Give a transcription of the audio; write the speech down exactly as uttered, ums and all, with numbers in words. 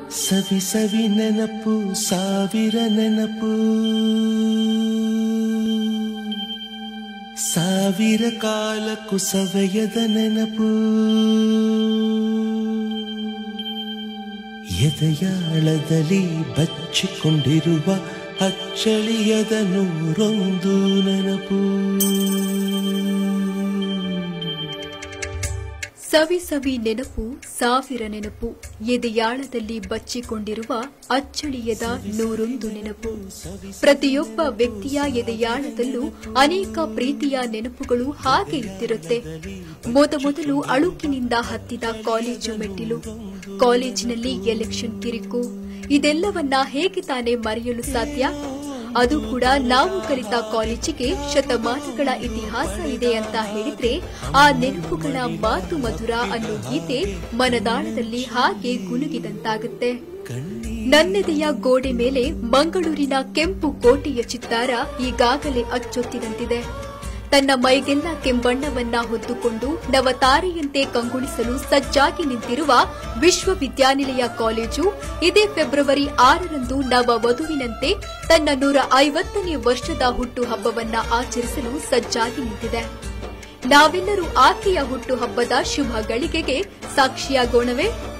ಸವಿ ಸವಿ ನೆನಪು ಸಾವಿರ ನೆನಪು ಸಾವಿರ ಕಾಲಕ್ಕೂ ಸವೆಯದ ನೆನಪು ಎದೆಯಾಳದಲ್ಲಿ ಬಚ್ಚಿಕೊಂಡಿರುವ ಅಚ್ಚಳಿಯದ ನೂರೊಂದು ನೆನಪು. ಸವಿ ಸವಿ ನೆನಪು ಸಾವಿರ ನೆನಪು ಎದೆಯಾಳದಲ್ಲಿ ಬಚ್ಚಿಕೊಂಡಿರುವ ಅಚ್ಚಳಿಯದ ನೂರೊಂದು ನೆನಪು. ಪ್ರತಿಯೊಬ್ಬ ವ್ಯಕ್ತಿಯ ಎದೆಯಾಳದಲ್ಲೂ ಅನೇಕ ಪ್ರೀತಿಯ ನೆನಪುಗಳು ಹಾಗೆ ಇದ್ದಿರುತ್ತೆ. ಮೊದಮೊದಲು ಅಳುಕಿನಿಂದ ಹತ್ತಿದ ಕಾಲೇಜು ಮೆಟ್ಟಿಲು, ಕಾಲೇಜಿನಲ್ಲಿ ಎಲೆಕ್ಷನ್ ಕಿರಿಕು, ಇದೆಲ್ಲವನ್ನ ಹೇಗೆ ತಾನೇ ಮರೆಯಲು ಸಾಧ್ಯ? ಅದು ಕೂಡ ನಾವು ಕಲಿತ ಕಾಲೇಜಿಗೆ ಶತಮಾನಗಳ ಇತಿಹಾಸ ಇದೆ ಅಂತ ಹೇಳಿದ್ರೆ ಆ ನೆನಪುಗಳ ಮಾತು ಮಧುರ ಅನ್ನೋ ಗೀತೆ ಮನದಾಳದಲ್ಲಿ ಹಾಗೆ ಗುನುಗಿದಂತಾಗುತ್ತೆ. ನನ್ನೆದೆಯ ಗೋಡೆ ಮೇಲೆ ಮಂಗಳೂರಿನ ಕೆಂಪು ಕೋಟೆಯ ಚಿತ್ತಾರ ಈಗಾಗಲೇ ಅಚ್ಚೊತ್ತಿದಂತಿದೆ. ತನ್ನ ಮೈಗೆಲ್ಲ ಕೆಂಬಣ್ಣವನ್ನ ಹೊತ್ತುಕೊಂಡು ನವತಾರೆಯಂತೆ ಕಂಗೊಳಿಸಲು ಸಜ್ಜಾಗಿ ನಿಂತಿರುವ ವಿಶ್ವವಿದ್ಯಾನಿಲಯ ಕಾಲೇಜು ಇದೇ ಫೆಬ್ರವರಿ ಆರರಂದು ನವ ವಧುವಿನಂತೆ ತನ್ನ ನೂರ ಐವತ್ತನೇ ವರ್ಷದ ಹುಟ್ಟುಹಬ್ಬವನ್ನ ಆಚರಿಸಲು ಸಜ್ಜಾಗಿ ನಿಂತಿದೆ. ನಾವೆಲ್ಲರೂ ಆಕೆಯ ಹುಟ್ಟುಹಬ್ಬದ ಶುಭ ಗಳಿಗೆಗೆ ಸಾಕ್ಷಿಯಾಗೋಣವೇ?